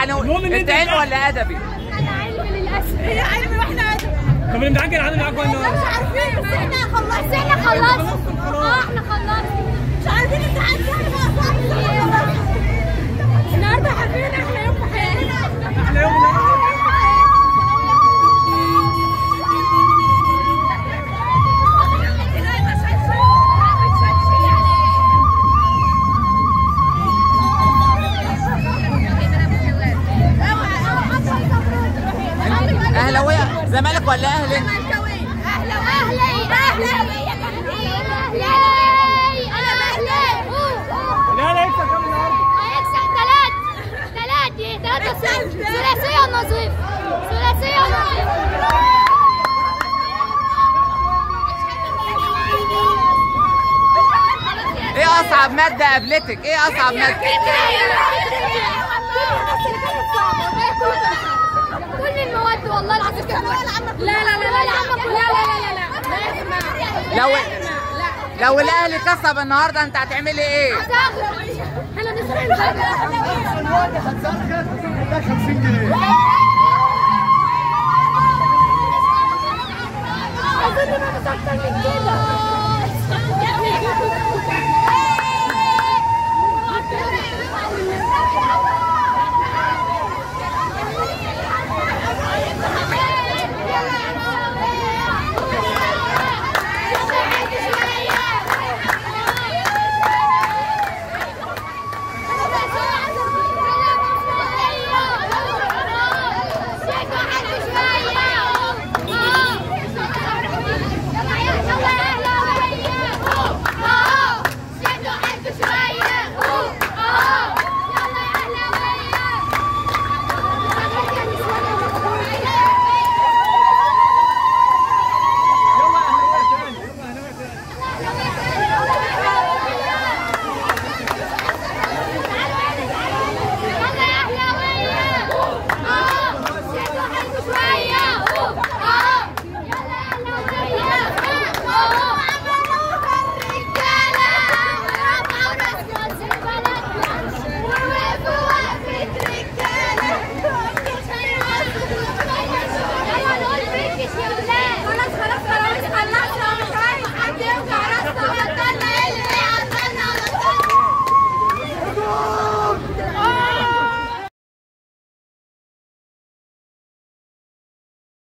يعني انت علمي ولا ادبي؟ انا علمي للاسف. هي علمي واحنا ادبي. طب الامتحان كان عامل معاكم النهارده؟ مش عارفين بس احنا خلصنا. احنا خلصنا. مش عارفين الامتحان كان صعب. النهارده حابين احلى يوم في حياتنا. احلى يوم اهلاويه زمالك ولا اهلي؟ زملكاوي. اهلاوي. انا اهلاوي. لا هيكسب كام النهارده؟ هيكسب 3-0. ثلاثية ونظيف. ايه اصعب ماده قابلتك؟ ايه اصعب ماده؟ كل المواد والله العظيم. لا لو الاهلي كسب النهارده انت هتعملي ايه؟ انا مش فاهمه. 50 جنيه. اظن ما مش اكتر من كده.